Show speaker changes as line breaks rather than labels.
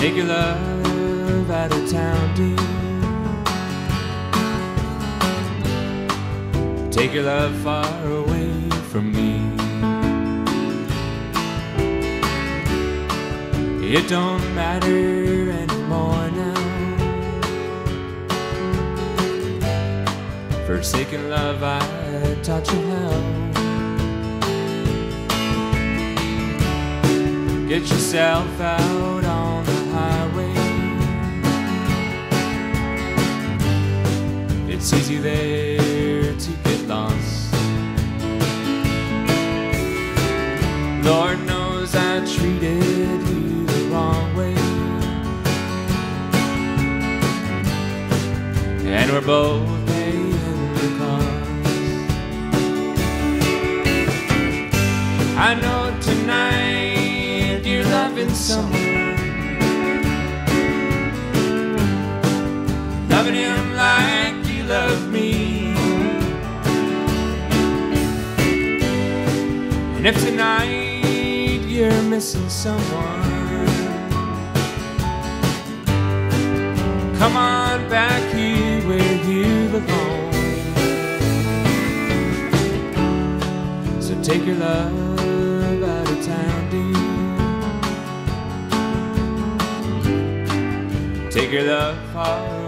Take your love out of town, dear. Take your love far away from me. It don't matter anymore now. Forsaken love, I taught you how. Get yourself out on the highway. It's easy there to get lost. Lord knows I treated you the wrong way, and we're both paying the cost. I know tonight you're loving someone, loving him like you love me. And if tonight you're missing someone, come on back here where you belong. So take your love out of town, dear. Take your love far